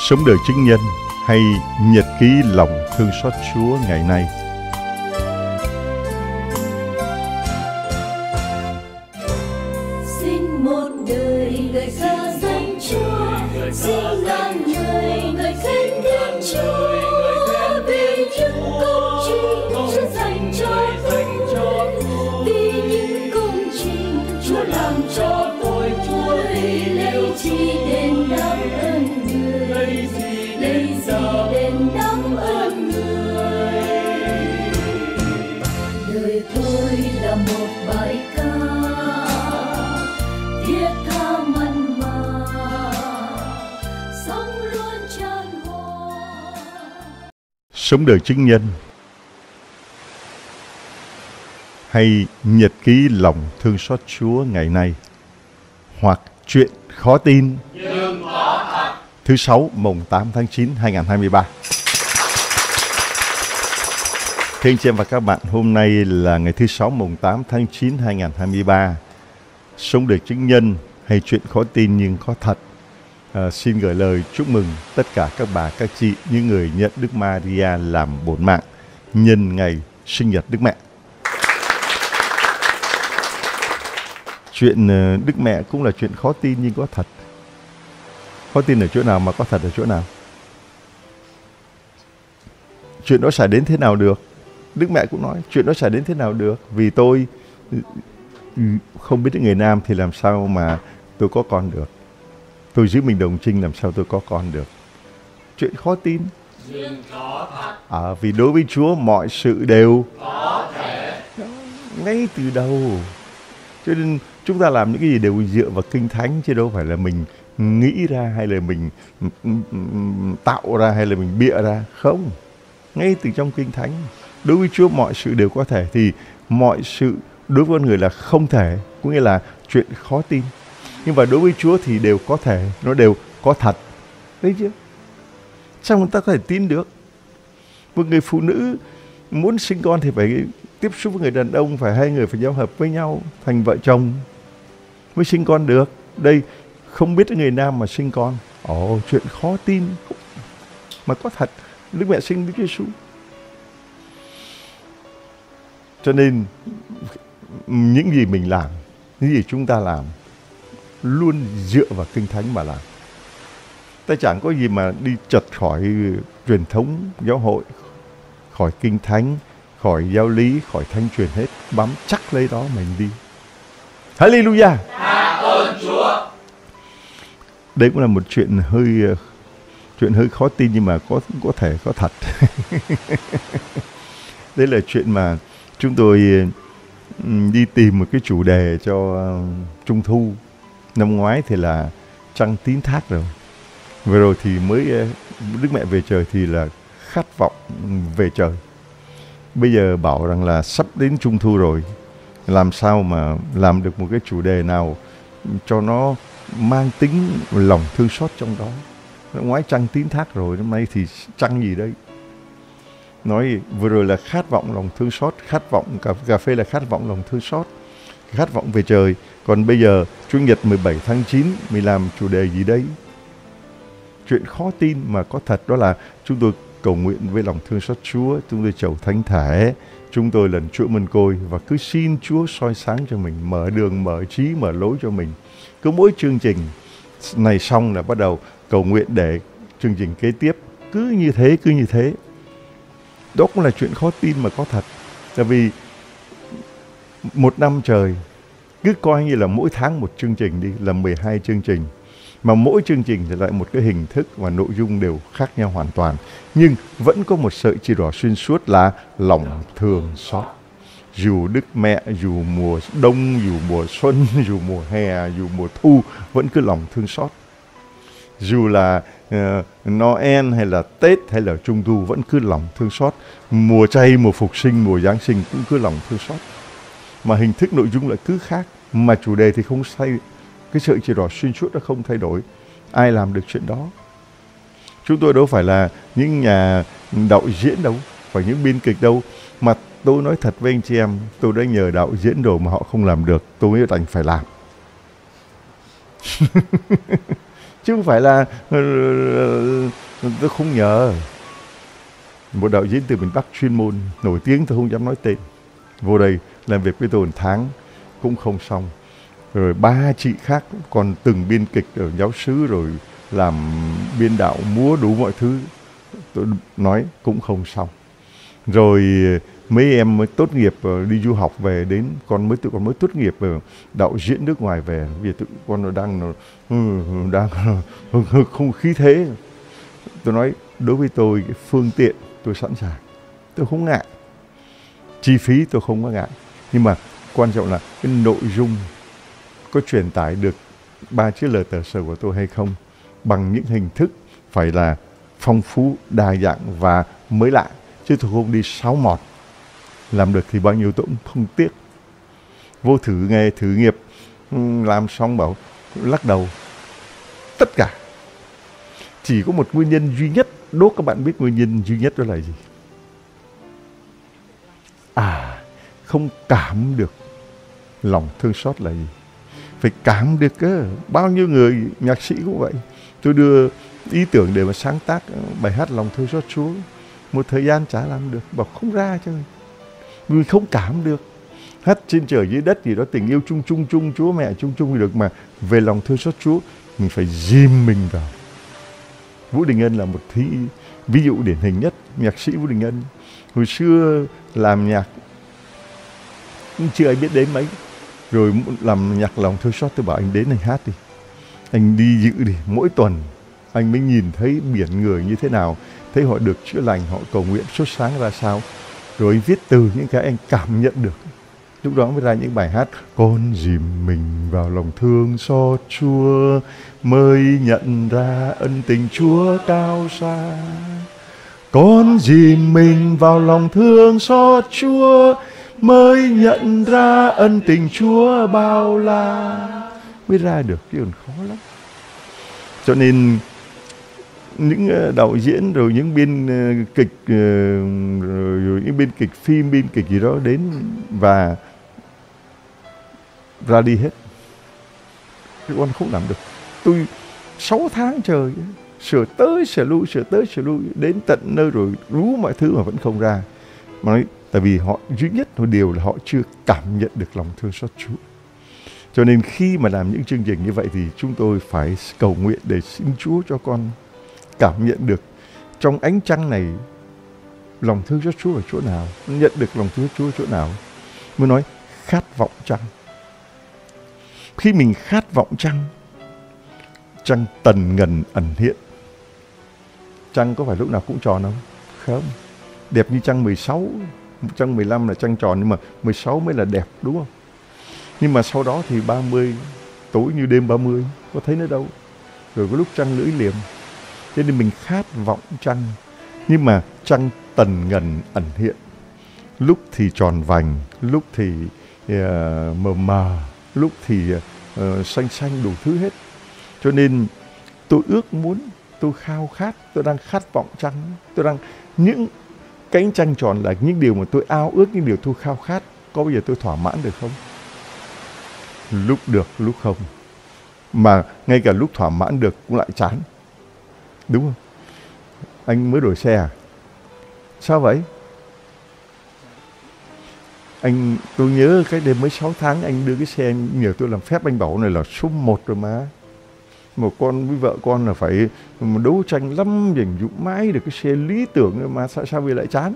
Sống đời chứng nhân hay nhật ký lòng thương xót Chúa ngày nay. Xin một đời ngợi ca danh Chúa, xin ngàn người khen Thiên Chúa vì những công trình Chúa dành cho tôi, vì những công trình Chúa làm cho tôi lấy chi đền đáp ơn người, lấy gì đền đáp ơn người. Đời tôi là một bài ca thiết tha mặn mà, sống luôn tràn hòa. Sống đời chứng nhân hay nhật ký lòng thương xót Chúa ngày nay, hoặc chuyện khó tin nhưng có thật. Thứ Sáu mùng 8 tháng 9 2023. Thưa anh chị em và các bạn, hôm nay là ngày thứ Sáu mùng 8 tháng 9 2023. Sống đời chứng nhân hay chuyện khó tin nhưng có thật. Xin gửi lời chúc mừng tất cả các bà, các chị, những người nhận Đức Maria làm bổn mạng nhân ngày sinh nhật Đức Mẹ. Chuyện Đức Mẹ cũng là chuyện khó tin nhưng có thật. Khó tin ở chỗ nào mà có thật ở chỗ nào? Chuyện đó xảy đến thế nào được? Đức Mẹ cũng nói chuyện đó xảy đến thế nào được? Vì tôi không biết đến người nam thì làm sao mà tôi có con được? Tôi giữ mình đồng trinh làm sao tôi có con được? Chuyện khó tin. Vì đối với Chúa mọi sự đều có thể. Ngay từ đầu. Cho nên chúng ta làm những cái gì đều dựa vào Kinh Thánh, chứ đâu phải là mình nghĩ ra hay là mình tạo ra hay là mình bịa ra. Không. Ngay từ trong Kinh Thánh, đối với Chúa mọi sự đều có thể, thì mọi sự đối với con người là không thể, cũng nghĩa là chuyện khó tin. Nhưng mà đối với Chúa thì đều có thể, nó đều có thật. Đấy chứ. Sao người ta có thể tin được? Một người phụ nữ muốn sinh con thì phải tiếp xúc với người đàn ông, phải hai người phải giao hợp với nhau thành vợ chồng mới sinh con được. Đây không biết người nam mà sinh con. Chuyện khó tin mà có thật. Đức Mẹ sinh Đức Giêsu. Cho nên những gì mình làm, những gì chúng ta làm luôn dựa vào Kinh Thánh mà làm. Ta chẳng có gì mà đi chật khỏi truyền thống giáo hội, khỏi Kinh Thánh, khỏi giáo lý, khỏi thánh truyền hết. Bám chắc lấy đó mình đi. Hallelujah. Tạ ơn Chúa. Đấy cũng là một chuyện hơi khó tin nhưng mà có thể có thật. Đấy là chuyện mà chúng tôi đi tìm một cái chủ đề cho Trung thu. Năm ngoái thì là trăng tín thác rồi. Vừa rồi thì mới Đức Mẹ về trời thì là khát vọng về trời. Bây giờ bảo rằng là sắp đến Trung thu rồi, làm sao mà làm được một cái chủ đề nào cho nó mang tính lòng thương xót trong đó. Năm ngoái trăng tín thác rồi, năm nay thì trăng gì đây? Nói vừa rồi là khát vọng lòng thương xót, khát vọng cà phê là khát vọng lòng thương xót, khát vọng về trời. Còn bây giờ Chủ nhật 17 tháng 9 mình làm chủ đề gì đây? Chuyện khó tin mà có thật, đó là chúng tôi cầu nguyện với lòng thương xót Chúa, chúng tôi chầu thánh thể, chúng tôi lần chuỗi mân côi và cứ xin Chúa soi sáng cho mình, mở đường, mở trí, mở lối cho mình. Cứ mỗi chương trình này xong là bắt đầu cầu nguyện để chương trình kế tiếp. Cứ như thế. Đó cũng là chuyện khó tin mà có thật. Tại vì một năm trời, cứ coi như là mỗi tháng một chương trình đi, là 12 chương trình. Mà mỗi chương trình thì lại một cái hình thức và nội dung đều khác nhau hoàn toàn. Nhưng vẫn có một sợi chỉ đỏ xuyên suốt là lòng thương xót. Dù Đức Mẹ, dù mùa đông, dù mùa xuân, dù mùa hè, dù mùa thu, vẫn cứ lòng thương xót. Dù là Noel hay là Tết hay là Trung thu vẫn cứ lòng thương xót. Mùa chay, mùa phục sinh, mùa Giáng sinh cũng cứ lòng thương xót. Mà hình thức nội dung lại cứ khác. Mà chủ đề thì không thay. Cái sợi chỉ đỏ xuyên suốt nó không thay đổi. Ai làm được chuyện đó? Chúng tôi đâu phải là những nhà đạo diễn đâu, phải những biên kịch đâu. Mà tôi nói thật với anh chị em, tôi đã nhờ đạo diễn rồi mà họ không làm được, tôi mới đành phải làm. Chứ không phải là Tôi không nhờ. Một đạo diễn từ miền Bắc chuyên môn nổi tiếng, tôi không dám nói tên, vô đây làm việc với tôi 1 tháng cũng không xong. Rồi 3 chị khác còn từng biên kịch ở giáo xứ, rồi làm biên đạo múa đủ mọi thứ, tôi nói cũng không xong. Rồi mấy em mới tốt nghiệp đi du học về, đến tụi con mới tốt nghiệp đạo diễn nước ngoài về, vì tụi con đang không khí thế. Tôi nói đối với tôi cái phương tiện tôi sẵn sàng, tôi không ngại, chi phí tôi không có ngại, nhưng mà quan trọng là cái nội dung có truyền tải được 3 chữ L tờ sở của tôi hay không, bằng những hình thức phải là phong phú, đa dạng và mới lạ, chứ tôi không đi sáo mọt. Làm được thì bao nhiêu tôi cũng không tiếc. Vô thử nghề, thử nghiệp, làm xong bảo lắc đầu. Tất cả chỉ có một nguyên nhân duy nhất. Đố các bạn biết nguyên nhân duy nhất đó là gì? Không cảm được lòng thương xót là gì? Phải cảm được cơ. Bao nhiêu người nhạc sĩ cũng vậy. Tôi đưa ý tưởng để mà sáng tác bài hát Lòng Thương Xót Chúa, một thời gian chả làm được, bảo không ra cho mình không cảm được. Hát trên trời dưới đất gì đó, tình yêu chung chung Chúa mẹ chung thì được, mà về lòng thương xót Chúa mình phải dìm mình vào. Vũ Đình Ân là một ví dụ điển hình nhất. Nhạc sĩ Vũ Đình Ân hồi xưa làm nhạc chưa ai biết đến mấy, rồi làm nhạc Lòng Thương Xót, tôi bảo anh đến anh hát đi, anh đi dự đi, mỗi tuần anh mới nhìn thấy biển người như thế nào, thấy họ được chữa lành, họ cầu nguyện sốt sáng ra sao, rồi viết từ những cái anh cảm nhận được. Lúc đó mới ra những bài hát con dìm mình vào lòng thương xót Chúa, mới nhận ra ân tình Chúa cao xa. Con dìm mình vào lòng thương xót Chúa, mới nhận ra ân tình Chúa bao la. Mới ra được, chứ còn khó lắm. Cho nên những đạo diễn rồi những biên kịch rồi những biên kịch phim, biên kịch gì đó đến và ra đi hết. Cái con không làm được. Tôi 6 tháng trời sửa tới sửa lui đến tận nơi rồi rú mọi thứ mà vẫn không ra. Mà nói tại vì họ duy nhất một điều là họ chưa cảm nhận được lòng thương xót Chúa. Cho nên khi mà làm những chương trình như vậy thì chúng tôi phải cầu nguyện để xin Chúa cho con cảm nhận được trong ánh trăng này lòng thương xót Chúa ở chỗ nào, nhận được lòng thương xót Chúa ở chỗ nào. Mới nói khát vọng trăng. Khi mình khát vọng trăng, trăng tần ngần ẩn hiện. Trăng có phải lúc nào cũng tròn không? Không. Đẹp như trăng 16, trăng 15 là trăng tròn, nhưng mà 16 mới là đẹp, đúng không? Nhưng mà sau đó thì 30, tối như đêm 30, có thấy nó đâu. Rồi có lúc trăng lưỡi liềm. Cho nên mình khát vọng trăng. Nhưng mà trăng tần ngần ẩn hiện. Lúc thì tròn vành, lúc thì mờ mờ, lúc thì xanh xanh đủ thứ hết. Cho nên tôi ước muốn, tôi khao khát, tôi đang khát vọng trăng. Tôi đang, những cánh trăng tròn là những điều mà tôi ao ước, những điều tôi khao khát. Có bao giờ tôi thỏa mãn được không? Lúc được, lúc không. Mà ngay cả lúc thỏa mãn được cũng lại chán. Đúng không? Anh mới đổi xe à? Sao vậy? Tôi nhớ cái đêm mới 6 tháng anh đưa cái xe nhờ tôi làm phép, anh bảo này là số 1 rồi mà. Một con với vợ con là phải đấu tranh lắm, dành dụ mãi được cái xe lý tưởng mà sao vì lại chán?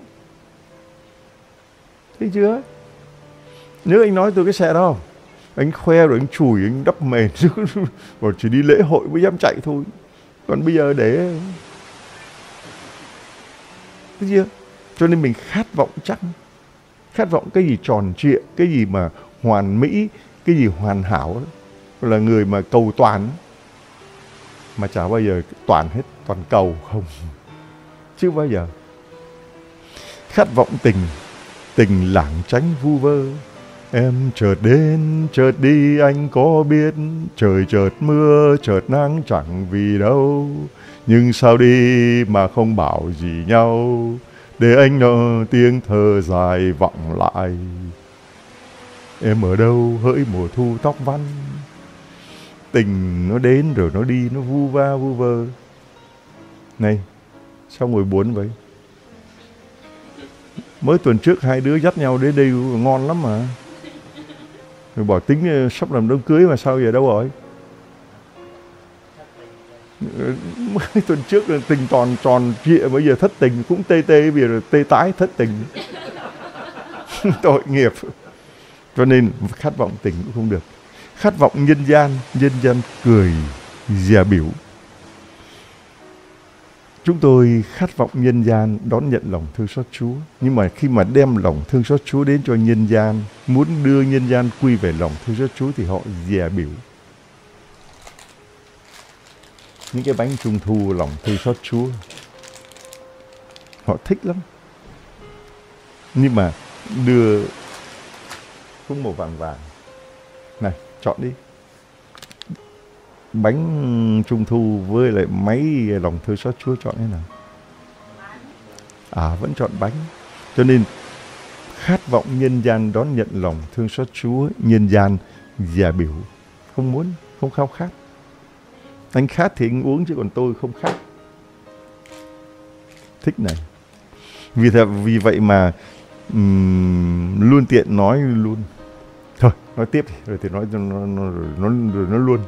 Thấy chưa? Nếu anh nói tôi cái xe đó, anh khoe rồi anh chùi, anh đắp mền, rồi chỉ đi lễ hội mới dám chạy thôi. Còn bây giờ để... Thấy chưa? Cho nên mình khát vọng trăng. Khát vọng cái gì tròn trịa, cái gì mà hoàn mỹ, cái gì hoàn hảo đó. Là người mà cầu toàn. Mà chả bao giờ toàn hết, toàn cầu không. Chứ bao giờ. Khát vọng tình, tình lảng tránh vu vơ. Em chợt đến, chợt đi anh có biết. Trời chợt mưa, chợt nắng chẳng vì đâu. Nhưng sao đi mà không bảo gì nhau. Để anh nó tiếng thơ dài vọng lại. Em ở đâu hỡi mùa thu tóc văn. Tình nó đến rồi nó đi, nó vu va vu vơ. Này, Sao ngồi buồn vậy? Mới tuần trước hai đứa dắt nhau đến đây ngon lắm mà. Rồi bỏ tính sắp làm đám cưới mà sao giờ đâu rồi? Mới tuần trước tình tròn trịa, bây giờ thất tình, cũng tê bây giờ tê tái thất tình. Tội nghiệp. Cho nên khát vọng tình cũng không được. Khát vọng nhân gian cười dè biểu. Chúng tôi khát vọng nhân gian đón nhận lòng thương xót Chúa. Nhưng mà khi mà đem lòng thương xót Chúa đến cho nhân gian, muốn đưa nhân gian quy về lòng thương xót Chúa thì họ dè biểu. Những cái bánh trung thu lòng thương xót Chúa, họ thích lắm. Nhưng mà đưa cũng màu vàng. Này, chọn đi. Bánh trung thu với lại máy lòng thương xót Chúa, chọn thế nào? Vẫn chọn bánh. Cho nên khát vọng nhân gian đón nhận lòng thương xót Chúa, nhân gian dè biểu. Không muốn, không khao khát. Anh khát thì anh uống chứ còn tôi không khát. Thích này. Vì vậy mà luôn tiện nói luôn. Thôi, nói tiếp rồi thì nói nó luôn.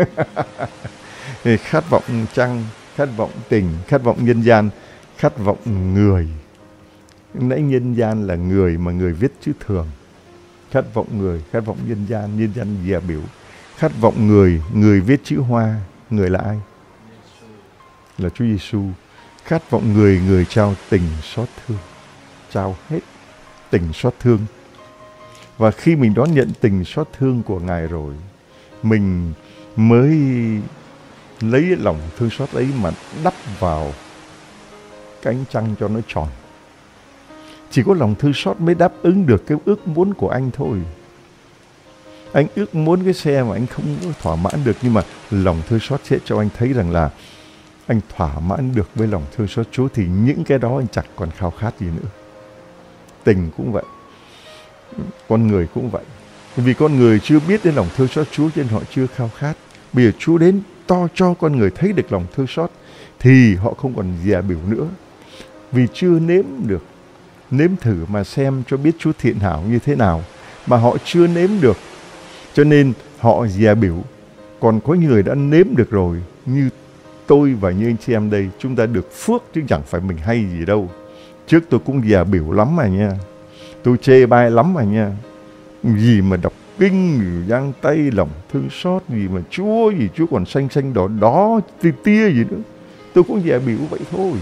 Khát vọng trăng, khát vọng tình, khát vọng nhân gian, khát vọng người. Nãy nhân gian là người mà người viết chữ thường. Khát vọng người, khát vọng nhân gian dè biểu. Khát vọng người viết chữ hoa. Người là ai? Là Chúa Giêsu. Khát vọng người trao tình xót thương. Trao hết tình xót thương. Và khi mình đón nhận tình xót thương của Ngài rồi, mình mới lấy lòng thương xót ấy mà đắp vào cái ánh trăng cho nó tròn. Chỉ có lòng thương xót mới đáp ứng được cái ước muốn của anh thôi. Anh ước muốn cái xe mà anh không thỏa mãn được, nhưng mà lòng thương xót sẽ cho anh thấy rằng là anh thỏa mãn được với lòng thương xót Chúa, thì những cái đó anh chẳng còn khao khát gì nữa. Tình cũng vậy, con người cũng vậy. Vì con người chưa biết đến lòng thương xót Chúa cho nên họ chưa khao khát. Bây giờ Chúa đến cho con người thấy được lòng thương xót thì họ không còn dè biểu nữa. Vì chưa nếm thử mà xem cho biết Chúa thiện hảo như thế nào, mà họ chưa nếm được, cho nên họ dè biểu. Còn có người đã nếm được rồi, như tôi và như anh chị em đây, chúng ta được phước chứ chẳng phải mình hay gì đâu. Trước tôi cũng dè biểu lắm mà nha, tôi chê bai lắm mà nha. Gì mà đọc kinh, giang tay lòng thương xót, gì mà Chúa còn xanh đỏ đỏ tia gì nữa, tôi cũng dè biểu vậy thôi.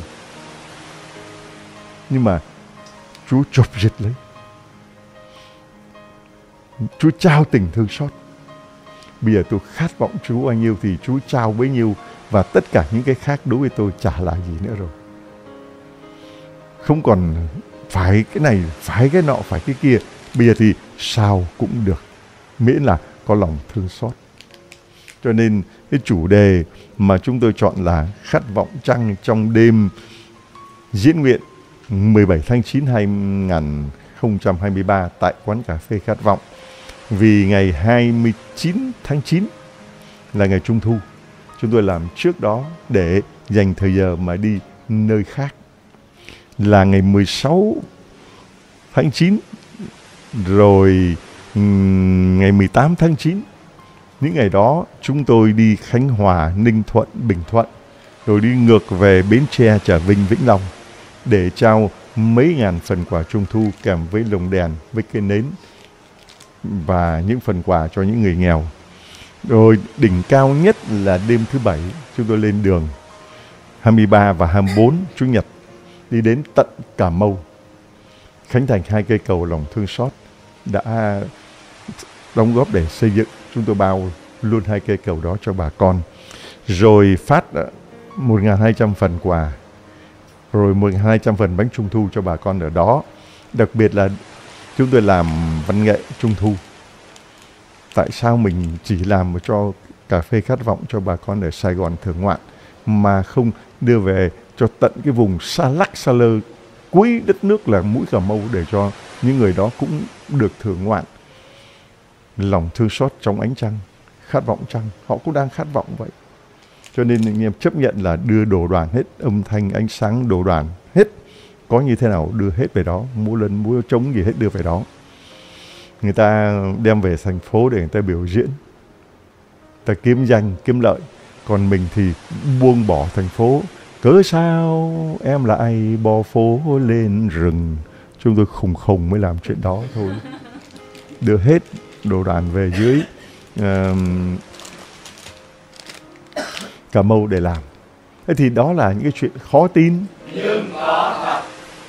Nhưng mà Chúa chộp giật lấy, Chúa trao tình thương xót. Bây giờ tôi khát vọng Chúa bao nhiêu thì Chúa trao bấy nhiêu, và tất cả những cái khác đối với tôi chả là gì nữa rồi. Không còn phải cái này, phải cái nọ, phải cái kia. Bây giờ thì sao cũng được, miễn là có lòng thương xót. Cho nên cái chủ đề mà chúng tôi chọn là khát vọng trăng trong đêm diễn nguyện 17 tháng 9 2023 tại quán cà phê Khát Vọng. Vì ngày 29 tháng 9 là ngày Trung Thu, chúng tôi làm trước đó để dành thời giờ mà đi nơi khác. Là ngày 16 tháng 9, rồi ngày 18 tháng 9. Những ngày đó chúng tôi đi Khánh Hòa, Ninh Thuận, Bình Thuận, rồi đi ngược về Bến Tre, Trà Vinh, Vĩnh Long để trao mấy ngàn phần quà Trung Thu kèm với lồng đèn, với cây nến và những phần quà cho những người nghèo. Rồi đỉnh cao nhất là đêm thứ Bảy, chúng tôi lên đường 23 và 24 Chủ nhật đi đến tận Cà Mau, khánh thành 2 cây cầu lòng thương xót đã đóng góp để xây dựng. Chúng tôi bao luôn 2 cây cầu đó cho bà con. Rồi phát 1.200 phần quà, rồi 1.200 phần bánh Trung Thu cho bà con ở đó. Đặc biệt là chúng tôi làm văn nghệ Trung Thu. Tại sao mình chỉ làm cho cà phê Khát Vọng cho bà con ở Sài Gòn thưởng ngoạn mà không đưa về cho tận cái vùng xa lắc xa lơ cuối đất nước là mũi Cà Mau, để cho những người đó cũng được thưởng ngoạn lòng thương xót trong ánh trăng, khát vọng trăng. Họ cũng đang khát vọng vậy. Cho nên anh em chấp nhận là đưa đồ đoàn hết, âm thanh, ánh sáng, đồ đoàn hết. Có như thế nào đưa hết về đó, múa lân, múa trống gì hết đưa về đó. Người ta đem về thành phố để người ta biểu diễn, ta kiếm danh, kiếm lợi. Còn mình thì buông bỏ thành phố. Cớ sao em lại bỏ phố lên rừng. Chúng tôi khùng mới làm chuyện đó thôi. Đưa hết đồ đàn về dưới Cà Mau để làm. Thế thì đó là những cái chuyện khó tin. Nhưng có thật.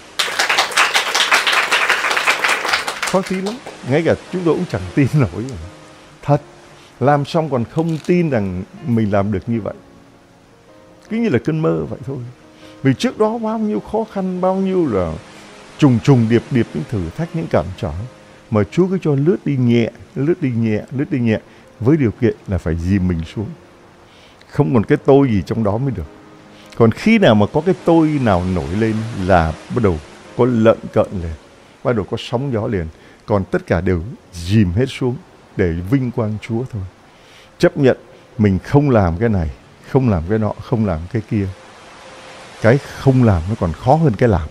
Khó tin lắm. Ngay cả chúng tôi cũng chẳng tin nổi. Thật. Làm xong còn không tin rằng mình làm được như vậy. Cứ như là cơn mơ vậy thôi. Vì trước đó bao nhiêu khó khăn, bao nhiêu là trùng điệp những thử thách, những cản trở. Mà Chúa cứ cho lướt đi nhẹ. Với điều kiện là phải dìm mình xuống. Không còn cái tôi gì trong đó mới được. Còn khi nào mà có cái tôi nào nổi lên là bắt đầu có lợn cợn liền. Bắt đầu có sóng gió liền. Còn tất cả đều dìm hết xuống để vinh quang Chúa thôi. Chấp nhận mình không làm cái này, không làm cái nọ, không làm cái kia. Cái không làm nó còn khó hơn cái làm.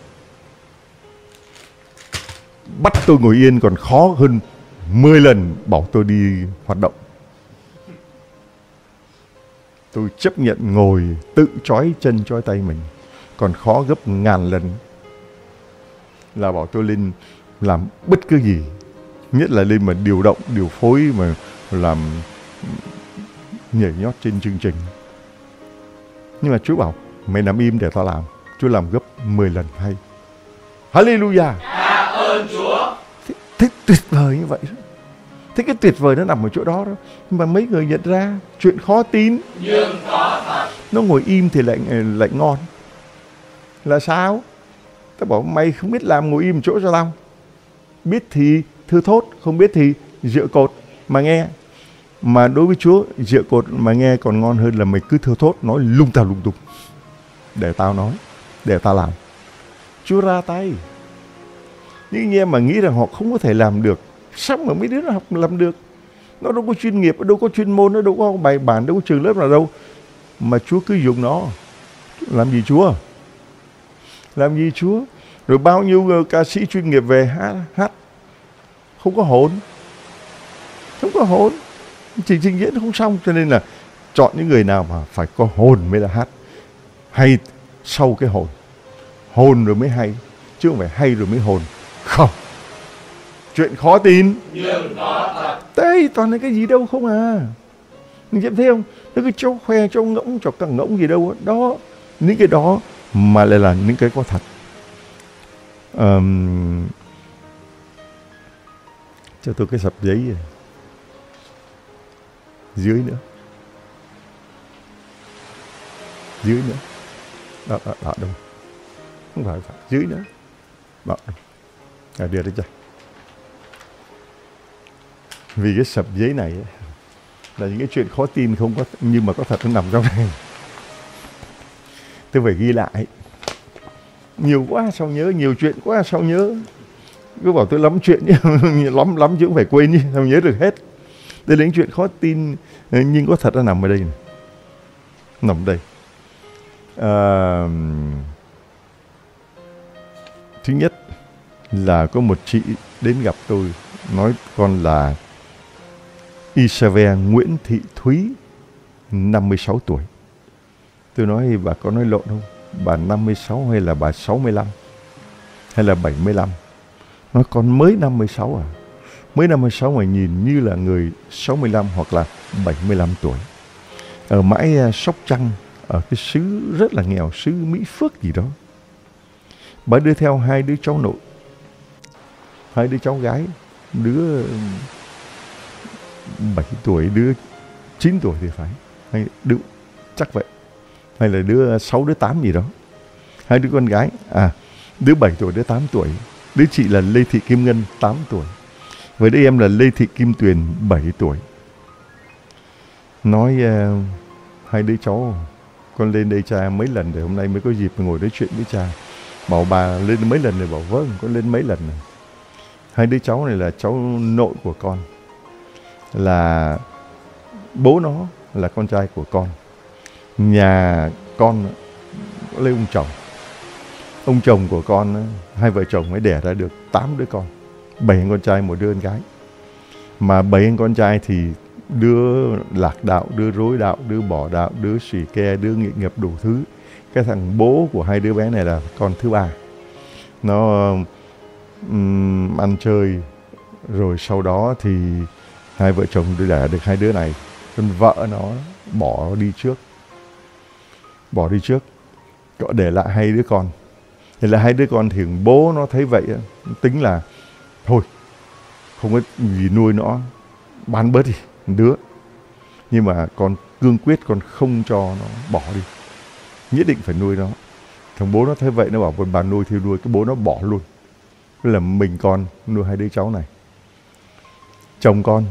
Bắt tôi ngồi yên còn khó hơn 10 lần bảo tôi đi hoạt động. Tôi chấp nhận ngồi tự trói chân trói tay mình còn khó gấp ngàn lần là bảo tôi lên làm bất cứ gì. Nhất là lên mà điều động, điều phối mà làm nhảy nhót trên chương trình. Nhưng mà Chúa bảo mày nằm im để tao làm. Chúa làm gấp 10 lần hay. Hallelujah. Tạ ơn Chúa. Thế tuyệt vời như vậy đó. Thế cái tuyệt vời nó nằm ở chỗ đó đó. Mà mấy người nhận ra chuyện khó tin. Nhưng có thật. Nó ngồi im thì lại ngon. Là sao? Tao bảo mày không biết làm ngồi im chỗ cho tao. Biết thì thưa thốt, không biết thì dựa cột mà nghe. Mà đối với Chúa, dựa cột mà nghe còn ngon hơn là mày cứ thưa thốt nói lung tung. Để tao nói, để tao làm. Chúa ra tay. Những anh em mà nghĩ rằng họ không có thể làm được, sao mà mấy đứa nó học làm được? Nó đâu có chuyên nghiệp, đâu có chuyên môn, nó đâu có bài bản, đâu có trường lớp nào đâu. Mà Chúa cứ dùng nó. Làm gì Chúa? Làm gì Chúa? Rồi bao nhiêu ca sĩ chuyên nghiệp về hát không có hồn. Không có hồn. Chỉ trình diễn không xong. Cho nên là chọn những người nào mà phải có hồn mới là hát. Hay sau cái hồn. Hồn rồi mới hay. Chứ không phải hay rồi mới hồn. Không. Chuyện khó tin. Nhưng có thật. Đây toàn là cái gì đâu không à. Mình nhận thấy không? Nó cứ cho khoe, cho ngỗng, cho cả ngỗng gì đâu. Đó. Những cái đó mà lại là những cái có thật. Cho tôi cái sập giấy này. Dưới nữa. Dưới nữa. Đó đâu. Không phải. Dưới nữa. Đó. Đưa đây cho. Vì cái sập giấy này ấy, là những cái chuyện khó tin không có, nhưng mà có thật nó nằm trong này. Tôi phải ghi lại. Nhiều quá sao nhớ, nhiều chuyện quá sao nhớ. Cứ bảo tôi lắm chuyện lắm chứ không phải quên chứ, sao nhớ được hết. Đây là những chuyện khó tin nhưng có thật nó nằm ở đây này. Nằm ở đây. Thứ nhất là có một chị đến gặp tôi nói con là Isabel Nguyễn Thị Thúy, 56 tuổi. Tôi nói bà có nói lộn không? Bà 56 hay là bà 65? Hay là 75? Nói con mới 56 à? Mới 56 mà nhìn như là người 65 hoặc là 75 tuổi. Ở mãi Sóc Trăng, ở cái xứ rất là nghèo, xứ Mỹ Phước gì đó. Bà đưa theo 2 đứa cháu nội, 2 đứa cháu gái, đứa 7 tuổi, đứa 9 tuổi thì phải, hay đứa chắc vậy, hay là đứa 6, đứa 8 gì đó. 2 đứa con gái, đứa 7 tuổi, đứa 8 tuổi. Đứa chị là Lê Thị Kim Ngân, 8 tuổi. Với đứa em là Lê Thị Kim Tuyền, 7 tuổi. Nói 2 đứa cháu, con lên đây cha mấy lần rồi, hôm nay mới có dịp ngồi nói chuyện với cha. Bảo bà lên mấy lần rồi, bảo vâng, con lên mấy lần rồi. 2 đứa cháu này là cháu nội của con, là bố nó là con trai của con. nhà con lấy ông chồng. Ông chồng của con, hai vợ chồng mới đẻ ra được 8 đứa con, 7 anh con trai, 1 đứa con gái. Mà 7 anh con trai thì đứa lạc đạo, đứa rối đạo, đứa bỏ đạo, đứa xì ke, đứa nghiện ngập đủ thứ. Cái thằng bố của 2 đứa bé này là con thứ 3. Nó ăn chơi, rồi sau đó thì hai vợ chồng đẻ được 2 đứa này. Con vợ nó bỏ đi trước, để lại 2 đứa con. Thì là 2 đứa con thì bố nó thấy vậy, tính là thôi không có gì nuôi nó, bán bớt đi đứa. Nhưng mà con cương quyết con không cho nó bỏ đi, nhất định phải nuôi nó. Thằng bố nó thấy vậy, nó bảo bà nuôi thì nuôi, cái bố nó bỏ luôn. Thế là mình con nuôi 2 đứa cháu này. Chồng con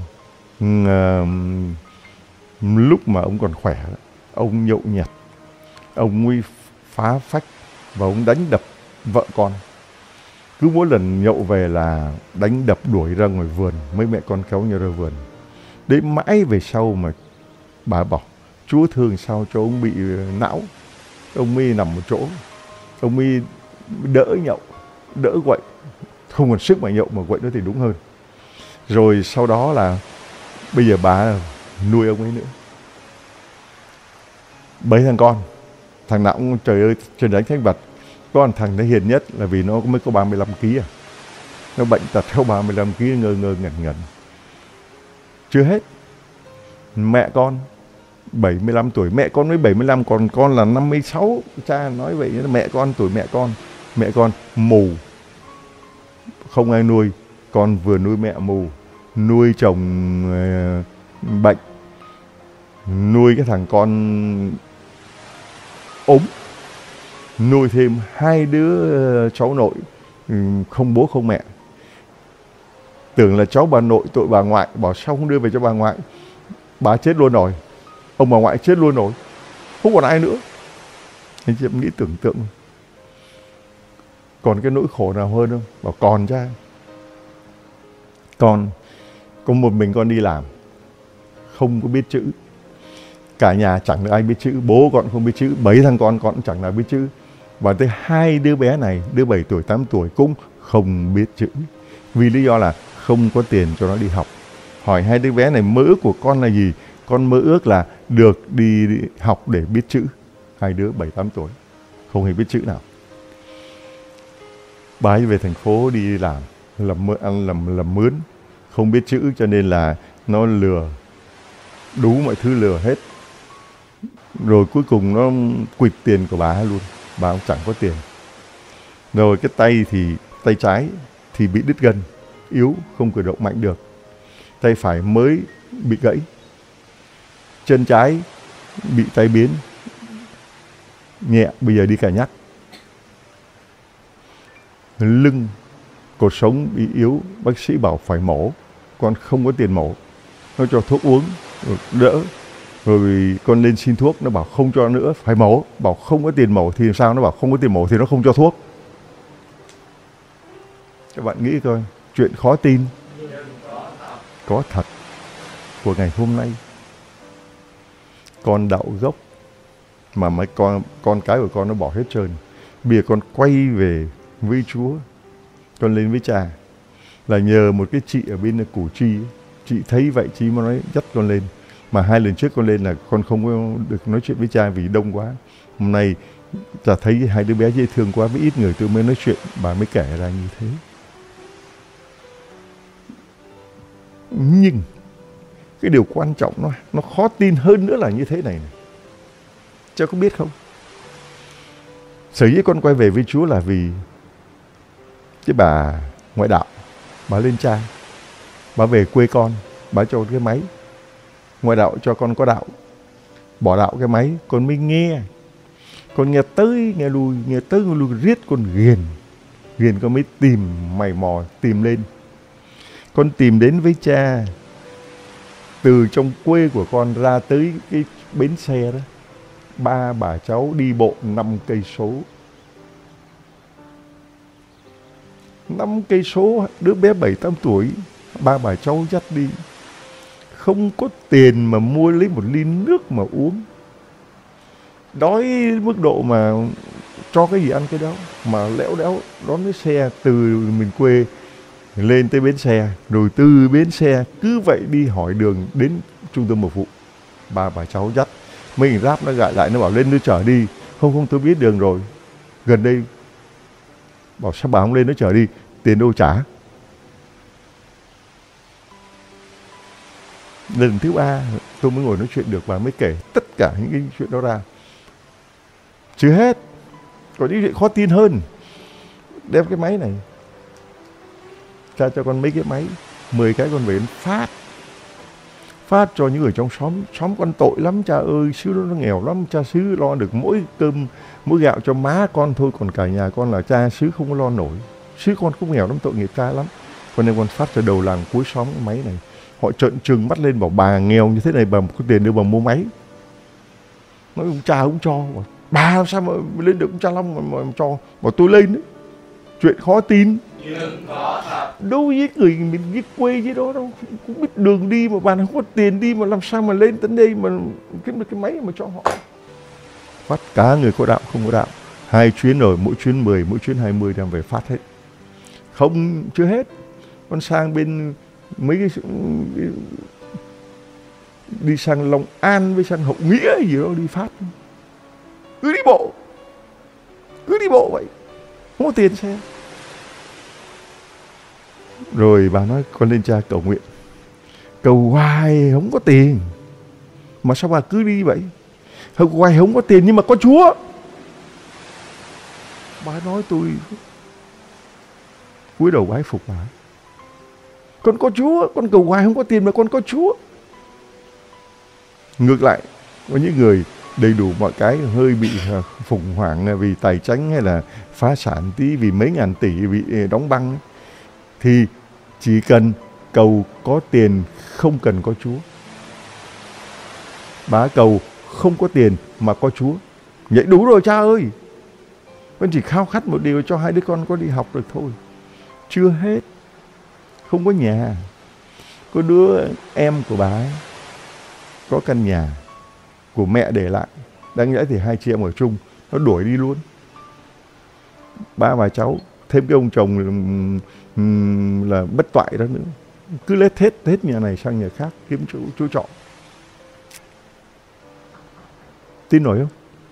lúc mà ông còn khỏe, ông nhậu nhẹt, ông nguy phá phách và ông đánh đập vợ con. Cứ mỗi lần nhậu về là đánh đập đuổi ra ngoài vườn, mấy mẹ con kéo nhau ra vườn. Đến mãi về sau mà bà bảo Chúa thương sao cho ông bị não, ông mới nằm một chỗ, ông mới đỡ nhậu, đỡ quậy, không còn sức mà nhậu mà quậy nữa thì đúng hơn. Rồi sau đó là bây giờ bà nuôi ông ấy nữa. 7 thằng con, thằng nào cũng trời ơi trời đánh thánh vật. Có thằng nó hiền nhất là vì nó mới có 35 kg à. Nó bệnh tật theo 35 kg ngơ ngẩn. Chưa hết. Mẹ con 75 tuổi, mẹ con mới 75, còn con là 56. Cha nói vậy, mẹ con tuổi mẹ con mù, không ai nuôi. Con vừa nuôi mẹ mù, nuôi chồng bệnh, nuôi cái thằng con ốm, nuôi thêm 2 đứa cháu nội không bố không mẹ. Tưởng là cháu bà nội tội bà ngoại, bảo sao không đưa về cho bà ngoại. Bà chết luôn rồi, ông bà ngoại chết luôn rồi, không còn ai nữa. Anh chị em nghĩ tưởng tượng, còn cái nỗi khổ nào hơn không? Bảo còn cha, con một mình con đi làm, không có biết chữ, cả nhà chẳng được ai biết chữ, bố con không biết chữ, 7 thằng con cũng chẳng nào biết chữ. Và tới 2 đứa bé này, đứa 7 tuổi, 8 tuổi cũng không biết chữ. Vì lý do là không có tiền cho nó đi học. Hỏi 2 đứa bé này mơ ước của con là gì? Con mơ ước là được đi học để biết chữ. 2 đứa 7, 8 tuổi, không hề biết chữ nào. Bà ấy về thành phố đi làm, làm mướn, không biết chữ cho nên là nó lừa, đủ mọi thứ lừa hết. Rồi cuối cùng nó quỵt tiền của bà luôn, bà cũng chẳng có tiền. Rồi cái tay trái thì bị đứt gân, yếu, không cử động mạnh được. Tay phải mới bị gãy. Chân trái bị tai biến, nhẹ, bây giờ đi cả nhắc. Lưng, cột sống bị yếu, bác sĩ bảo phải mổ. Con không có tiền mổ, nó cho thuốc uống, rồi đỡ. Rồi con lên xin thuốc, nó bảo không cho nữa, phải mổ. Bảo không có tiền mổ thì sao? Nó bảo không có tiền mổ thì nó không cho thuốc. Các bạn nghĩ coi, chuyện khó tin, có thật của ngày hôm nay. Con đạo gốc mà mấy con cái của con nó bỏ hết trơn. Bây giờ con quay về với Chúa, con lên với cha là nhờ một cái chị ở bên Củ Chi. Chị thấy vậy chị mới nói dắt con lên. Mà 2 lần trước con lên là con không có được nói chuyện với cha vì đông quá. Hôm nay cha thấy 2 đứa bé dễ thương quá, với ít người tôi mới nói chuyện, bà mới kể ra như thế. Nhưng cái điều quan trọng nó khó tin hơn nữa là như thế này. Cha có biết không? Sở dĩ con quay về với Chúa là vì cái bà ngoại đạo, bà lên cha, bà về quê con, bà cho cái máy. Ngoại đạo cho con có đạo, bỏ đạo cái máy, con mới nghe. Con nghe tới, nghe lui, riết con ghiền con mới tìm, mày mò, tìm lên. Con tìm đến với cha, từ trong quê của con ra tới cái bến xe đó, 3 bà cháu đi bộ 5 cây số. 5 cây số, đứa bé 7, 8 tuổi, 3 bà cháu dắt đi. Không có tiền mà mua lấy một ly nước mà uống. đói mức độ mà cho cái gì ăn cái đó, mà lẽo đẽo đón cái xe từ miền quê lên tới bến xe, rồi từ bến xe cứ vậy đi hỏi đường đến trung tâm mục vụ. Bà cháu dắt mấy thằng Grab nó gọi lại, nó bảo lên nó chở đi. Không tôi biết đường rồi, gần đây. Bảo sao bà không lên nó chở đi, tiền đâu trả. Lần thứ 3 tôi mới ngồi nói chuyện được, và mới kể tất cả những cái chuyện đó ra. Chưa hết, có những chuyện khó tin hơn. Đem cái máy này, cha cho con mấy cái máy, 10 cái con về phát cho những người trong xóm con tội lắm cha ơi, xứ đó nó nghèo lắm, cha xứ lo được mỗi cơm mỗi gạo cho má con thôi, còn cả nhà con là cha xứ không có lo nổi, xứ con cũng nghèo lắm, tội nghiệp cha lắm. Con nên con phát cho đầu làng cuối xóm cái máy này. Họ trợn trừng mắt lên bảo bà nghèo như thế này bà có tiền đâu mà mua máy. Nói ông cha không cho, bà làm sao mà lên được ông cha Long mà cho. Bảo tôi lên đấy, chuyện khó tin. Nhưng có thật. Đâu với người mình với quê với đó đâu, cũng biết đường đi mà bà không có tiền đi, mà làm sao mà lên tới đây mà kiếm được cái máy mà cho họ. Phát cả người có đạo không có đạo, 2 chuyến rồi, mỗi chuyến 10, mỗi chuyến 20 đem về phát hết. Không, chưa hết, con sang bên mấy cái đi sang Long An với sang Hậu Nghĩa gì đó đi phát, cứ đi bộ vậy, không có tiền xe. Rồi bà nói con lên cha cầu nguyện, cầu hoài không có tiền, mà sao bà cứ đi vậy? Cầu hoài không có tiền nhưng mà có Chúa. Bà nói tôi cúi đầu bái phục bà. Con có Chúa, con cầu hoài không có tiền mà con có Chúa. Ngược lại, có những người đầy đủ mọi cái hơi bị khủng hoảng vì tài chánh hay là phá sản tí vì mấy ngàn tỷ bị đóng băng, thì chỉ cần cầu có tiền, không cần có Chúa. Bà cầu không có tiền mà có Chúa, vậy đủ rồi cha ơi. Con chỉ khao khát một điều cho 2 đứa con có đi học được thôi. Chưa hết, không có nhà. Có đứa em của bà ấy có căn nhà của mẹ để lại, đáng lẽ thì 2 chị em ở chung, nó đuổi đi luôn. Ba bà cháu thêm cái ông chồng là bất toại đó nữa, cứ lết hết nhà này sang nhà khác kiếm chỗ trọ. Tin nổi không?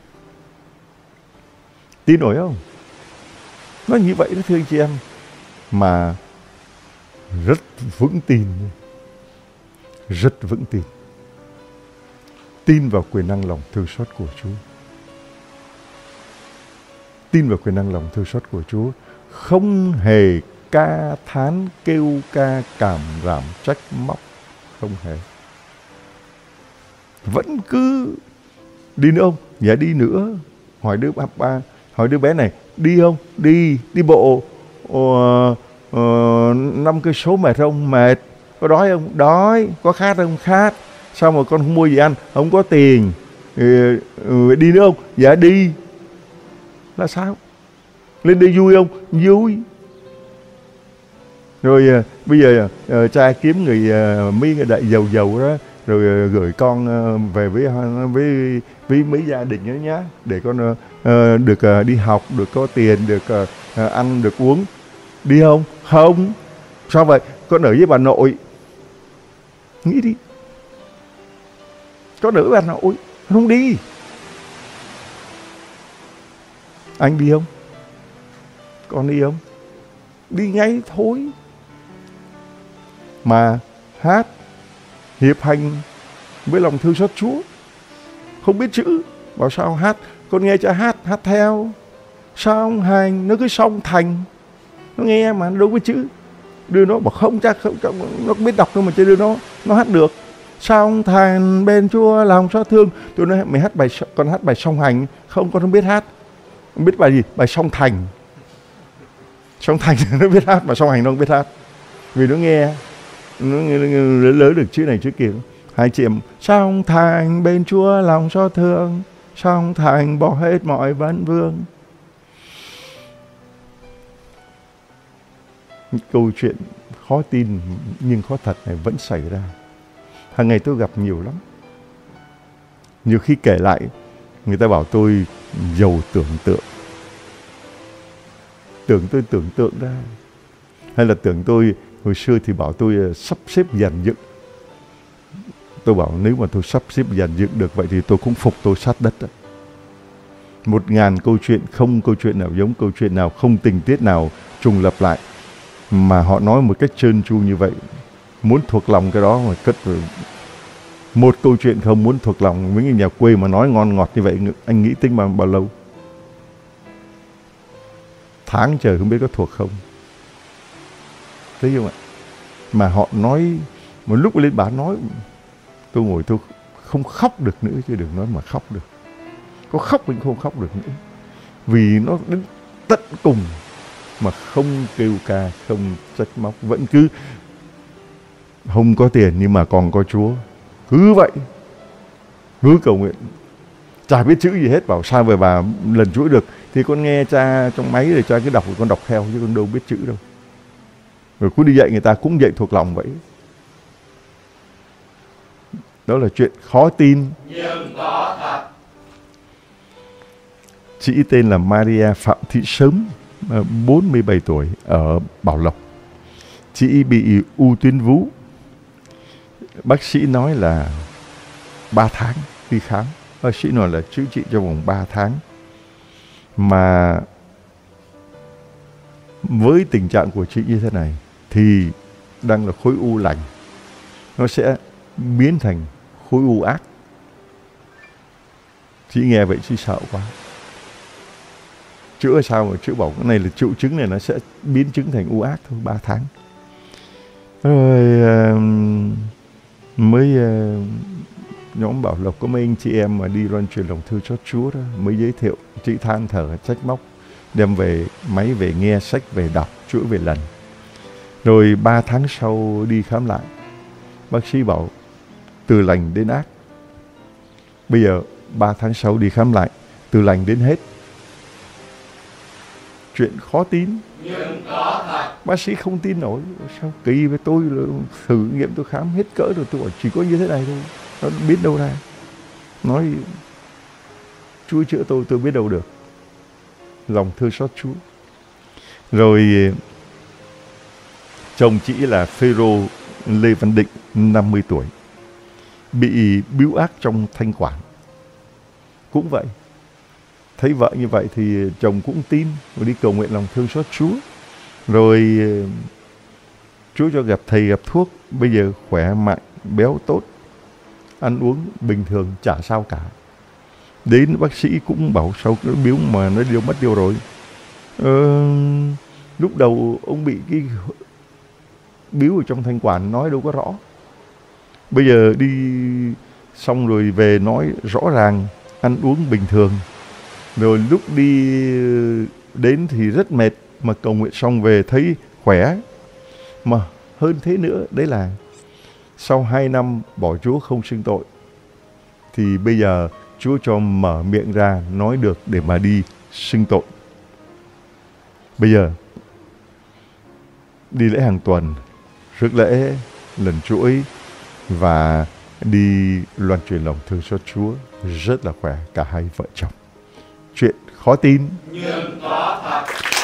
Tin nổi không? Nó như vậy đó thưa anh chị em, mà rất vững tin, rất vững tin. Tin vào quyền năng lòng thương xót của Chúa. Tin vào quyền năng lòng thương xót của Chúa, không hề ca thán kêu ca cảm giảm trách móc, không hề. Vẫn cứ đi nữa không? Dạ đi nữa. Hỏi đứa bé này đi không? Đi bộ 5 cây số mệt không? Mệt. Có đói không? Đói. Có khát không? Khát. Sao mà con không mua gì ăn? Không có tiền. Đi nữa không? Dạ đi. Là sao? Lên đây vui không? Vui. Rồi bây giờ cha kiếm mấy người đại giàu đó, rồi gửi con về với mấy gia đình đó nhá, để con được đi học, được có tiền, được ăn, được uống. Đi không? Không. Sao vậy? Con ở với bà nội. Nghĩ đi. Con ở với bà nội, không đi. Anh đi không? Con đi không? Đi ngay thôi. Mà hát hiệp hành với lòng thương xót Chúa, không biết chữ, bảo sao hát? Con nghe cha hát theo. Song hành, nó cứ song thành, nó nghe mà nó đâu có chữ. Đưa nó bảo không cha, không, nó không biết đọc đâu mà chơi đưa nó hát được. Song thành bên Chúa lòng xót thương. Tôi nói mày hát bài, con hát bài song hành. Không, con không biết hát. Không biết bài gì? Bài song thành. Song thành nó biết hát, mà song hành nó không biết hát. Vì nó nghe lớn được chữ này chữ kia. 2 chị em song thành bên Chúa lòng xót thương, song thành bỏ hết mọi vấn vương. Câu chuyện khó tin nhưng khó thật này vẫn xảy ra. Hàng ngày tôi gặp nhiều lắm. Nhiều khi kể lại Người ta bảo tôi giàu tưởng tượng. Tưởng tôi tưởng tượng ra. Hay là tưởng tôi, hồi xưa thì bảo tôi sắp xếp dàn dựng. Tôi bảo nếu mà tôi sắp xếp dàn dựng được vậy thì tôi cũng phục tôi sát đất đó. 1000 câu chuyện, không câu chuyện nào giống câu chuyện nào, không tình tiết nào trùng lặp lại. Mà họ nói một cách trơn tru như vậy. Muốn thuộc lòng cái đó mà cất rồi. Một câu chuyện không muốn thuộc lòng, mấy người nhà quê mà nói ngon ngọt như vậy, anh nghĩ tính bao lâu? Tháng trời không biết có thuộc không. Thấy không ạ? Mà họ nói, một lúc lên bà nói, tôi ngồi tôi không khóc được nữa, chứ đừng nói mà khóc được. Có khóc cũng không khóc được nữa. Vì nó đến tận cùng mà không kêu ca, không trách móc, vẫn cứ không có tiền nhưng mà còn có Chúa. Cứ vậy, cứ cầu nguyện. Chả biết chữ gì hết, bảo sao về bà lần chuỗi được. Thì con nghe cha trong máy rồi cha cứ đọc, rồi con đọc theo chứ con đâu biết chữ đâu. Rồi cứ đi dạy người ta cũng dạy thuộc lòng vậy. Đó là chuyện khó tin. Nhưng có thật. Chị tên là Maria Phạm Thị Sớm, 47 tuổi, ở Bảo Lộc. Chị bị u tuyến vú. Bác sĩ nói là 3 tháng đi khám. Bác sĩ nói là chữa trị trong vòng 3 tháng. Mà với tình trạng của chị như thế này thì đang là khối u lành. Nó sẽ biến thành khối u ác. Chị nghe vậy chị sợ quá. Chữa sao mà chữa, bảo cái này là triệu chứng này nó sẽ biến chứng thành u ác thôi, 3 tháng. Rồi mới nhóm Bảo Lộc có mấy anh chị em mà đi loan truyền lòng thương xót Chúa đó, mới giới thiệu. Chị than thở trách móc, đem về máy về nghe, sách về đọc, chữa về lần. Rồi 3 tháng sau đi khám lại, bác sĩ bảo từ lành đến ác. Bây giờ 3 tháng sau đi khám lại, từ lành đến hết. Chuyện khó tin. Nhưng có thật. Bác sĩ không tin nổi. Sao kỳ với tôi, thử nghiệm tôi khám hết cỡ rồi, tôi bảo chỉ có như thế này thôi, nó biết đâu ra. Nói Chúa chữa tôi biết đâu được. Lòng thương xót Chúa. Rồi chồng chị là Phêrô Lê Văn Định, 50 tuổi, bị bưu ác trong thanh quản. Cũng vậy. Thấy vợ như vậy thì chồng cũng tin, rồi đi cầu nguyện lòng thương xót Chúa. Rồi Chúa cho gặp thầy gặp thuốc, bây giờ khỏe mạnh, béo tốt, ăn uống bình thường, chả sao cả. Đến bác sĩ cũng bảo sao cái biếu mà nó mất tiêu rồi. Lúc đầu ông bị cái biếu ở trong thanh quản, nói đâu có rõ. Bây giờ đi xong rồi về nói rõ ràng, ăn uống bình thường. Rồi lúc đi đến thì rất mệt, mà cầu nguyện xong về thấy khỏe. Mà hơn thế nữa, đấy là sau 2 năm bỏ Chúa không xưng tội, thì bây giờ Chúa cho mở miệng ra nói được để mà đi xưng tội. Bây giờ đi lễ hàng tuần, rước lễ lần chuỗi và đi loan truyền lòng thương xót Chúa, rất là khỏe cả hai vợ chồng. Chuyện khó tin. Nhưng có thật.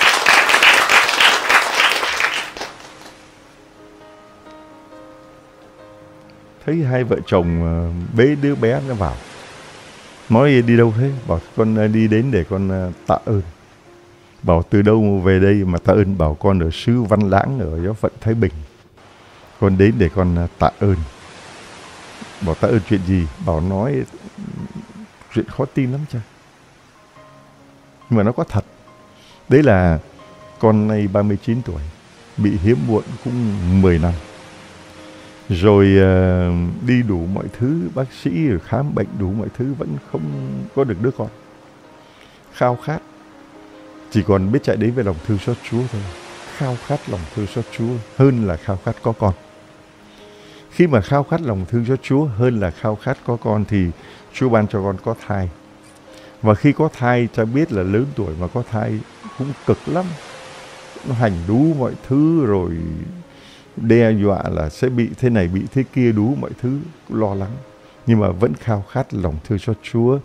Thấy hai vợ chồng bế đứa bé nó vào. Nói đi đâu thế? Bảo con đi đến để con tạ ơn. Bảo từ đâu về đây mà tạ ơn? Bảo con ở xứ Văn Lãng ở giáo phận Thái Bình. Con đến để con tạ ơn. Bảo tạ ơn chuyện gì? Bảo nói chuyện khó tin lắm cha. Nhưng mà nó có thật. Đấy là con nay 39 tuổi, bị hiếm muộn cũng 10 năm. Rồi đi đủ mọi thứ, bác sĩ rồi khám bệnh đủ mọi thứ, vẫn không có được đứa con. Khao khát, chỉ còn biết chạy đến với lòng thương xót Chúa thôi. Khao khát lòng thương xót Chúa hơn là khao khát có con. Khi mà khao khát lòng thương xót Chúa hơn là khao khát có con thì Chúa ban cho con có thai. Và khi có thai, cha biết là lớn tuổi mà có thai cũng cực lắm. Nó hành đủ mọi thứ, rồi đe dọa là sẽ bị thế này bị thế kia, đủ mọi thứ, lo lắng. Nhưng mà vẫn khao khát lòng thương xót Chúa,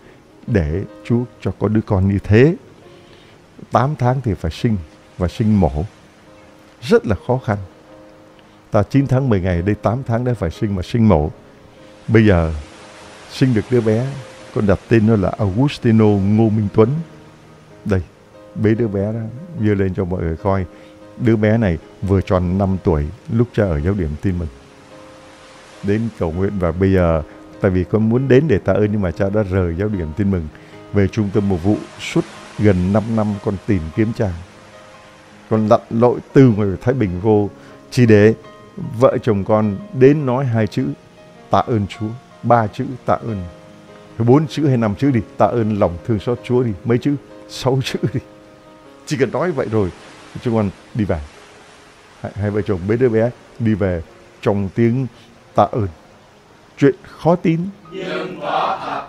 để Chúa cho có đứa con như thế. 8 tháng thì phải sinh và sinh mổ. Rất là khó khăn. Ta 9 tháng 10 ngày, đây 8 tháng đã phải sinh mà sinh mổ. Bây giờ sinh được đứa bé, con đặt tên nó là Augustino Ngô Minh Tuấn. Đây, bế đứa bé đó, giơ lên cho mọi người coi. Đứa bé này vừa tròn 5 tuổi lúc cha ở Giáo điểm Tin Mừng. Đến cầu nguyện và bây giờ, tại vì con muốn đến để tạ ơn nhưng mà cha đã rời Giáo điểm Tin Mừng về trung tâm mục vụ. Suốt gần 5 năm con tìm kiếm cha. Con lặn lội từ ngoài Thái Bình vô chỉ để vợ chồng con đến nói 2 chữ tạ ơn Chúa, 3 chữ tạ ơn, 4 chữ hay 5 chữ đi, tạ ơn lòng thương xót Chúa đi, mấy chữ, 6 chữ đi. Chỉ cần nói vậy rồi, chúng con đi về. Hai vợ chồng bế đứa bé đi về trong tiếng tạ ơn. Chuyện khó tin. Nhưng có thật.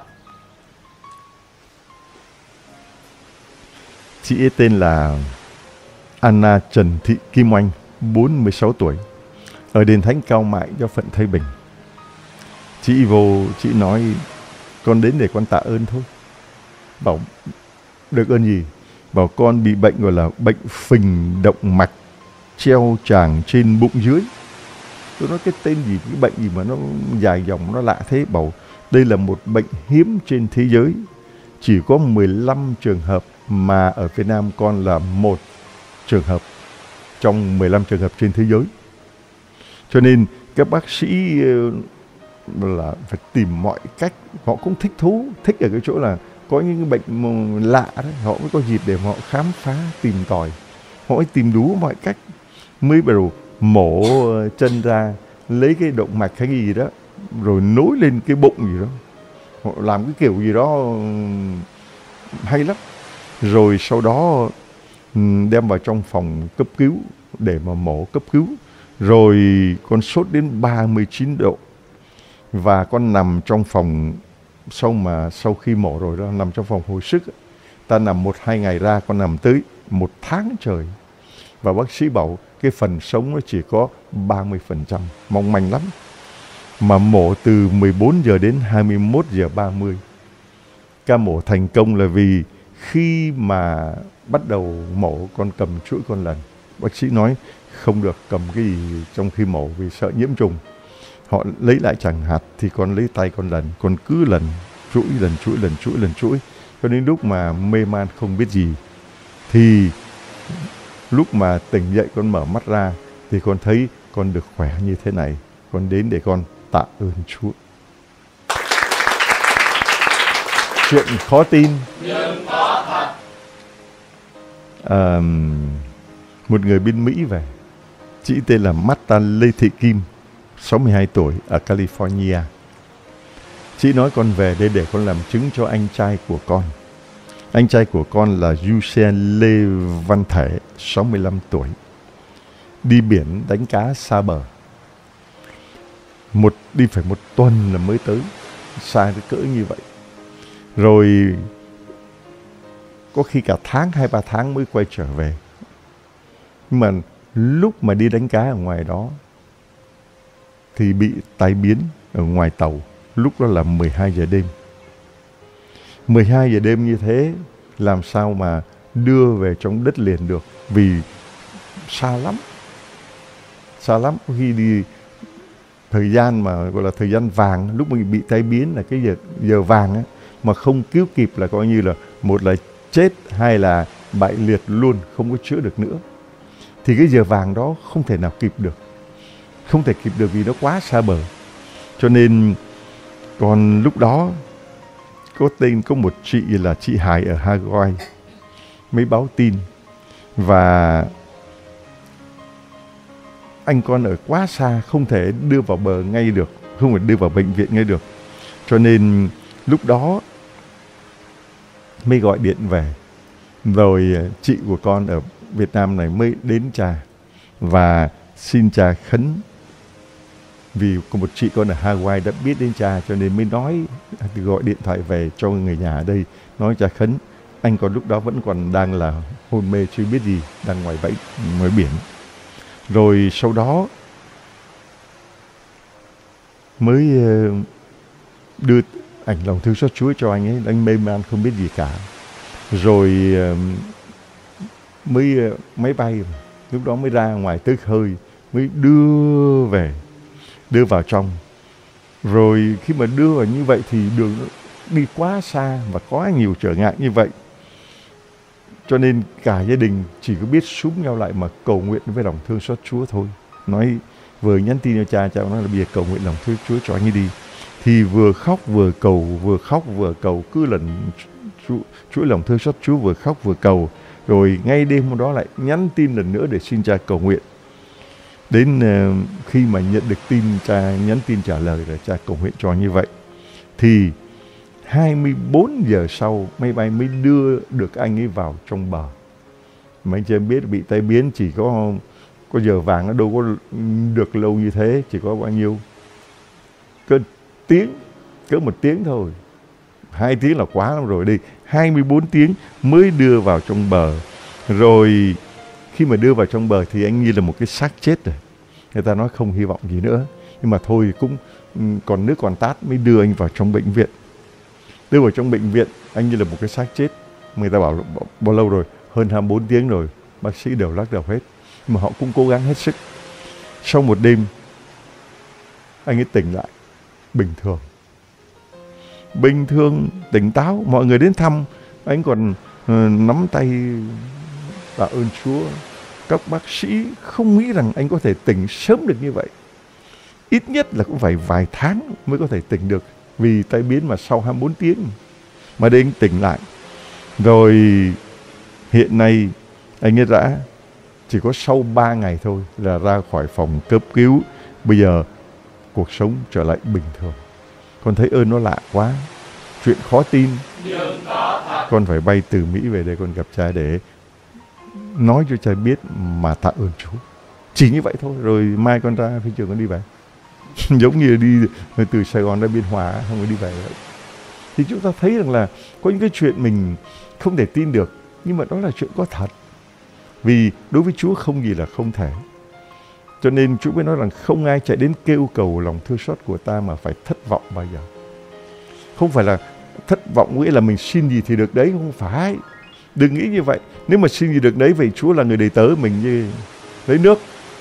Chị ấy tên là Anna Trần Thị Kim Oanh, 46 tuổi, ở đền Thánh Cao Mại, Giáo phận Thái Bình. Chị vô, chị nói con đến để con tạ ơn thôi. Bảo được ơn gì? Bảo con bị bệnh gọi là bệnh phình động mạch treo tràng trên bụng dưới. Tôi nói cái tên gì, cái bệnh gì mà nó dài dòng, nó lạ thế. Bảo đây là một bệnh hiếm trên thế giới, chỉ có 15 trường hợp, mà ở Việt Nam con là một trường hợp trong 15 trường hợp trên thế giới. Cho nên các bác sĩ là phải tìm mọi cách. Họ cũng thích thú, thích ở cái chỗ là có những cái bệnh lạ đó, họ mới có dịp để họ khám phá, tìm tòi. Họ mới tìm đủ mọi cách mới bắt đầu mổ chân ra, lấy cái động mạch hay gì đó, rồi nối lên cái bụng gì đó. Họ làm cái kiểu gì đó hay lắm. Rồi sau đó đem vào trong phòng cấp cứu để mà mổ cấp cứu. Rồi con sốt đến 39 độ. Và con nằm trong phòng, sau khi mổ rồi đó, nằm trong phòng hồi sức. Ta nằm 1-2 ngày ra, con nằm tới 1 tháng trời. Và bác sĩ bảo cái phần sống nó chỉ có 30%, mong manh lắm. Mà mổ từ 14 giờ đến 21 giờ 30. Ca mổ thành công là vì khi mà bắt đầu mổ, con cầm chuỗi con lần. Bác sĩ nói không được cầm cái gì trong khi mổ vì sợ nhiễm trùng. Họ lấy lại chẳng hạt thì con lấy tay con lần, con cứ lần, chuỗi. Cho đến lúc mà mê man không biết gì, thì lúc mà tỉnh dậy con mở mắt ra thì con thấy con được khỏe như thế này. Con đến để con tạ ơn Chúa. Chuyện khó tin. Nhưng có thật. Một người bên Mỹ về. Chị tên là Marta Lê Thị Kim, 62 tuổi, ở California. Chị nói con về đây để con làm chứng cho anh trai của con. Anh trai của con là Yusen Lê Văn Thể, 65 tuổi. Đi biển đánh cá xa bờ. Đi phải 1 tuần là mới tới. Xa tới cỡ như vậy. Rồi có khi cả 2-3 tháng mới quay trở về. Nhưng mà lúc mà đi đánh cá ở ngoài đó thì bị tai biến ở ngoài tàu. Lúc đó là 12 giờ đêm. 12 giờ đêm như thế làm sao mà đưa về trong đất liền được, vì xa lắm. Xa lắm, có khi đi thời gian mà gọi là thời gian vàng, lúc mình bị tai biến là cái giờ vàng á, mà không cứu kịp là coi như là một là chết, hai là bại liệt luôn, không có chữa được nữa. Thì cái giờ vàng đó không thể nào kịp được. Không thể kịp được vì nó quá xa bờ. Cho nên còn lúc đó có một chị là chị Hải ở Hawaii mới báo tin. Và anh con ở quá xa, không thể đưa vào bờ ngay được, không thể đưa vào bệnh viện ngay được. Cho nên lúc đó mới gọi điện về. Rồi chị của con ở Việt Nam này mới đến cha và xin cha khấn. Vì có một chị con ở Hawaii đã biết đến cha, cho nên mới gọi điện thoại về cho người nhà ở đây, nói cha khấn. Anh con lúc đó vẫn còn đang là hôn mê, chưa biết gì, đang ngoài biển. Rồi sau đó mới đưa ảnh lòng thương xót Chúa cho anh ấy, anh mê man không biết gì cả. Rồi mới máy bay, lúc đó mới ra ngoài tước hơi, mới đưa vào trong. Rồi khi mà đưa vào như vậy thì đường đi quá xa và quá nhiều trở ngại như vậy, cho nên cả gia đình chỉ có biết súm nhau lại mà cầu nguyện với lòng thương xót Chúa thôi. Nói vừa nhắn tin cho cha nói là bây giờ cầu nguyện lòng thương Chúa cho anh ấy đi. Thì vừa khóc vừa cầu, cứ lần Chúa lòng thương xót Chúa, vừa khóc vừa cầu. Rồi ngay đêm hôm đó lại nhắn tin lần nữa để xin cha cầu nguyện. Đến khi mà nhận được tin, cha nhắn tin trả lời là cha cầu nguyện cho như vậy. Thì 24 giờ sau máy bay mới đưa được anh ấy vào trong bờ. Mà anh chị em biết bị tai biến chỉ có giờ vàng, nó đâu có được lâu như thế, chỉ có bao nhiêu cỡ 1 tiếng thôi. 2 tiếng là quá lắm rồi, đi 24 tiếng mới đưa vào trong bờ. Rồi khi mà đưa vào trong bờ thì anh như là một cái xác chết rồi. Người ta nói không hy vọng gì nữa, nhưng mà thôi cũng còn nước còn tát mới đưa anh vào trong bệnh viện. Đưa vào trong bệnh viện anh như là một cái xác chết. Người ta bảo bao lâu rồi? Hơn 24 tiếng rồi. Bác sĩ đều lắc đầu hết, nhưng mà họ cũng cố gắng hết sức. Sau một đêm anh ấy tỉnh lại bình thường, tỉnh táo. Mọi người đến thăm anh còn nắm tay tạ ơn Chúa. Các bác sĩ không nghĩ rằng anh có thể tỉnh sớm được như vậy. Ít nhất là cũng phải vài tháng mới có thể tỉnh được, vì tai biến mà sau 24 tiếng. Mà đây anh tỉnh lại. Rồi hiện nay anh ấy đã chỉ có sau 3 ngày thôi là ra khỏi phòng cấp cứu. Bây giờ cuộc sống trở lại bình thường. Con thấy ơn nó lạ quá. Chuyện khó tin. Con phải bay từ Mỹ về đây con gặp cha để nói cho cha biết mà tạ ơn Chúa. Chỉ như vậy thôi. Rồi mai con ra phi trường con đi về. Giống như đi từ Sài Gòn ra Biên Hòa, không có đi về vậy. Thì chúng ta thấy rằng là có những cái chuyện mình không thể tin được, nhưng mà đó là chuyện có thật. Vì đối với Chúa không gì là không thể. Cho nên Chúa mới nói rằng không ai chạy đến kêu cầu lòng thương xót của ta mà phải thất vọng bao giờ. Không phải là thất vọng nghĩa là mình xin gì thì được đấy, không phải. Đừng nghĩ như vậy. Nếu mà xin gì được đấy, vậy Chúa là người đầy tớ mình như lấy nước.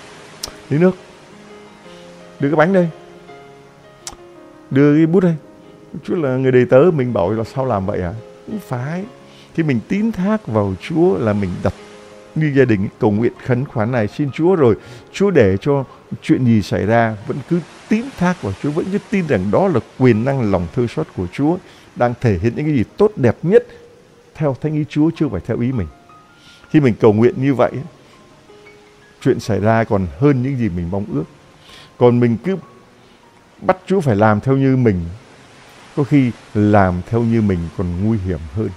Đưa cái bánh đây, đưa cái bút đây. Chúa là người đầy tớ mình, bảo là sao làm vậy hả? Không phải. Khi mình tín thác vào Chúa là mình đặt như gia đình cầu nguyện khấn khoản này xin Chúa, rồi Chúa để cho chuyện gì xảy ra vẫn cứ tín thác vào Chúa, vẫn cứ tin rằng đó là quyền năng lòng thương xót của Chúa đang thể hiện những cái gì tốt đẹp nhất theo thánh ý Chúa, chứ không phải theo ý mình. Khi mình cầu nguyện như vậy, chuyện xảy ra còn hơn những gì mình mong ước. Còn mình cứ bắt Chúa phải làm theo như mình, có khi làm theo như mình còn nguy hiểm hơn.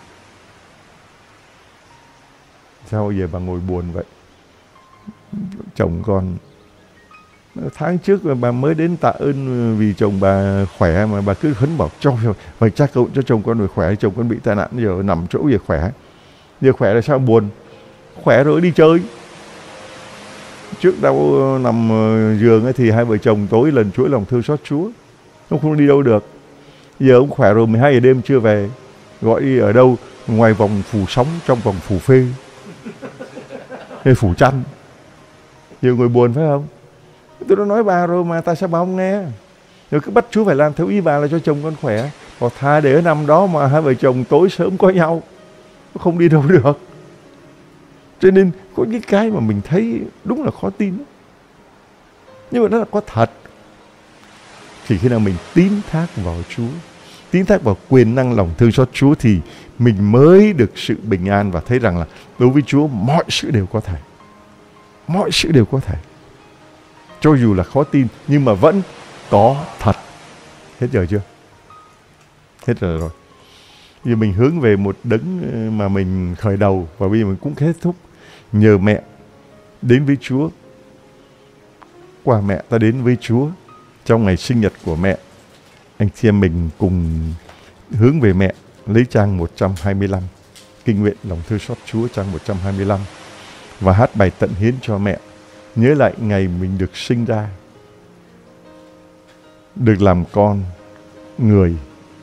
Sao giờ bà ngồi buồn vậy? Chồng con tháng trước bà mới đến tạ ơn vì chồng bà khỏe mà bà cứ khấn bảo cho phải cha cậu cho chồng con phải khỏe, chồng con bị tai nạn giờ nằm chỗ giờ khỏe. Giờ khỏe là sao buồn? Khỏe rồi đi chơi. Trước đâu nằm giường ấy thì hai vợ chồng tối lần chuỗi lòng thương xót Chúa. Ông không đi đâu được. Giờ ông khỏe rồi 12 giờ đêm chưa về. Gọi đi ở đâu? Ngoài vòng phủ sóng, trong vòng phủ phê. Hay phủ chăn. Nhiều người buồn phải không? Tôi đã nói bà rồi mà tại sao bà không nghe? Rồi cứ bắt Chúa phải làm theo ý bà là cho chồng con khỏe. Còn thà để ở nằm đó mà hai vợ chồng tối sớm có nhau. Không đi đâu được. Cho nên có những cái mà mình thấy đúng là khó tin. Nhưng mà nó là có thật. Chỉ khi nào mình tín thác vào Chúa, tín thác vào quyền năng lòng thương xót Chúa thì mình mới được sự bình an và thấy rằng là đối với Chúa mọi sự đều có thể. Mọi sự đều có thể. Cho dù là khó tin nhưng mà vẫn có thật. Hết giờ chưa? Hết giờ rồi. Giờ mình hướng về một đấng mà mình khởi đầu và bây giờ mình cũng kết thúc. Nhờ mẹ đến với Chúa. Qua mẹ ta đến với Chúa. Trong ngày sinh nhật của mẹ, anh chị em mình cùng hướng về mẹ, lấy trang 125, kinh nguyện lòng thương xót Chúa trang 125 và hát bài tận hiến cho mẹ, nhớ lại ngày mình được sinh ra, được làm con người,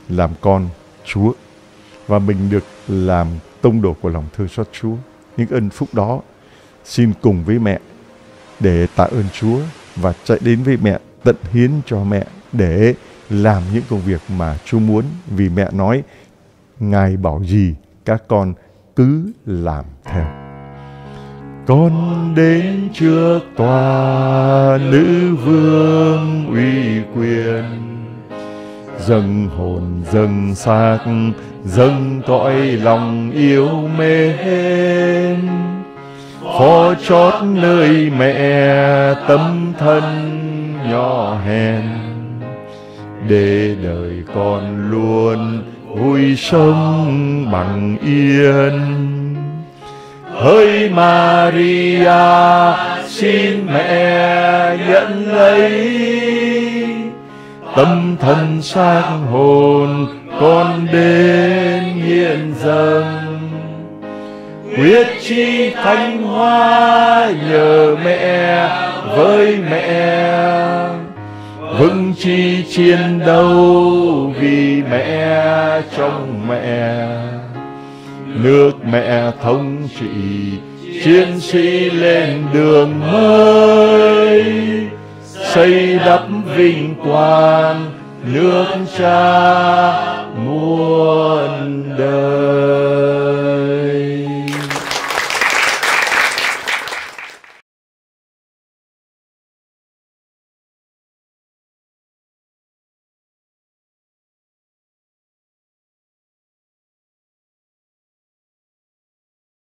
làm con Chúa, và mình được làm tông đồ của lòng thương xót Chúa. Những ơn phúc đó xin cùng với mẹ để tạ ơn Chúa và chạy đến với mẹ, tận hiến cho mẹ để làm những công việc mà Chúa muốn, vì mẹ nói Ngài bảo gì các con cứ làm theo. Con đến trước tòa nữ vương uy quyền, dâng hồn dâng xác dâng cõi lòng yêu mến, phó chót nơi mẹ tấm thân nhỏ hèn, để đời con luôn vui sống bằng yên. Hỡi Maria, xin mẹ nhận lấy tâm thân xác hồn con đến hiện dâng. Quyết chi thánh hóa nhờ mẹ với mẹ, vững chi chiến đấu vì mẹ trong mẹ. Nước mẹ thống trị chiến sĩ lên đường mới, xây đắp vinh quang nước Cha muôn đời.